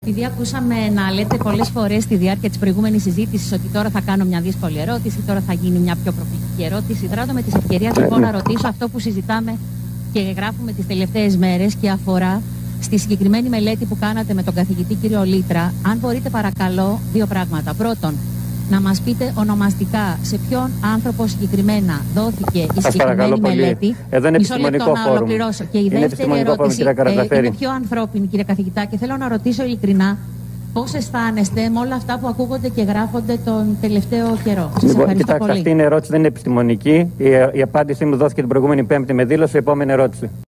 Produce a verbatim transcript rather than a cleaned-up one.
Επειδή ακούσαμε να λέτε πολλές φορές στη διάρκεια της προηγούμενης συζήτησης ότι τώρα θα κάνω μια δύσκολη ερώτηση, τώρα θα γίνει μια πιο προκλητική ερώτηση, δράτω με τις ευκαιρίες λοιπόν να ρωτήσω αυτό που συζητάμε και γράφουμε τις τελευταίες μέρες και αφορά στη συγκεκριμένη μελέτη που κάνατε με τον καθηγητή κύριο Λίτρα. Αν μπορείτε παρακαλώ δύο πράγματα. Πρώτον, να μας πείτε ονομαστικά σε ποιον άνθρωπο συγκεκριμένα δόθηκε η συγκεκριμένη μελέτη. Εδώ είναι Μισό επιστημονικό λεπτό να φόρουμ. ολοκληρώσω. Και η είναι δεύτερη ερώτηση φόρουμ, ε, είναι πιο ανθρώπινη, κύριε καθηγητά, και θέλω να ρωτήσω ειλικρινά πώς αισθάνεστε με όλα αυτά που ακούγονται και γράφονται τον τελευταίο καιρό. Σας λοιπόν, ευχαριστώ κοιτάξτε, πολύ. αυτή είναι ερώτηση, δεν είναι επιστημονική. Η, η απάντησή μου δόθηκε την προηγούμενη Πέμπτη με δήλωση. Επόμενη ερώτηση.